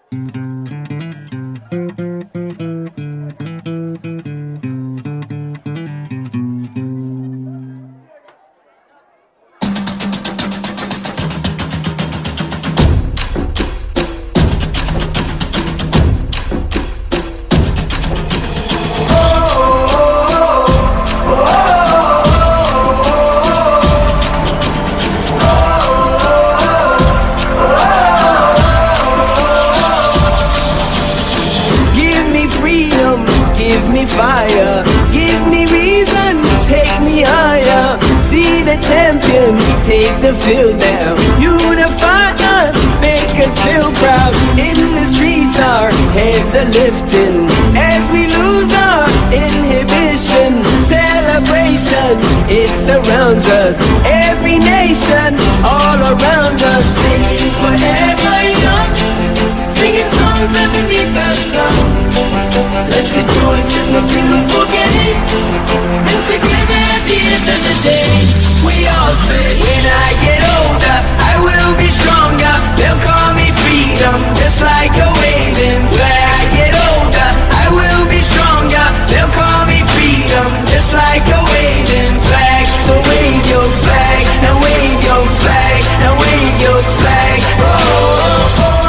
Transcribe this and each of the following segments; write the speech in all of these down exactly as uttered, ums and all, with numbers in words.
Give me fire, give me reason, take me higher. See the champions take the field now. Unify us, make us feel proud. In the streets our heads are lifting as we lose our inhibition. Celebration, it surrounds us. Every nation, all around us. Singing forever young, singing songs underneath the sun. Let's rejoice in the beautiful game, and together at the end of the day, we all say, when I get older, I will be stronger. They'll call me freedom, just like a waving flag. I get older, I will be stronger. They'll call me freedom, just like a waving flag. So wave your flag, now wave your flag, now wave your flag. Oh, oh, oh.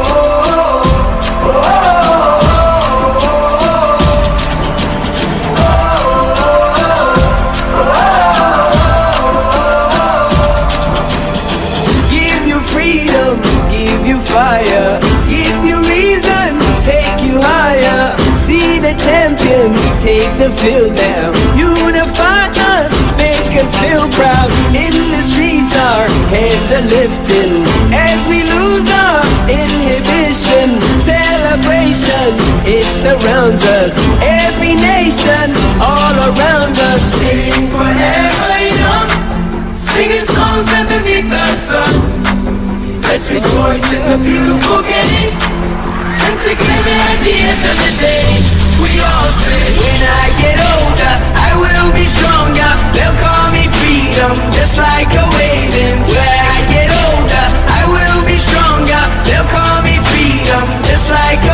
Fire, give you reason, take you higher. See the champions take the field now. Unify us, make us feel proud. In the streets our heads are lifting as we lose our inhibition. Celebration, it surrounds us. Every nation, all around us. Sing forever young, singing songs underneath the sun. Let's rejoice in the beautiful game, and together at the end of the day, we all say, when I get older, I will be stronger. They'll call me freedom, just like a waving flag. I get older, I will be stronger. They'll call me freedom, just like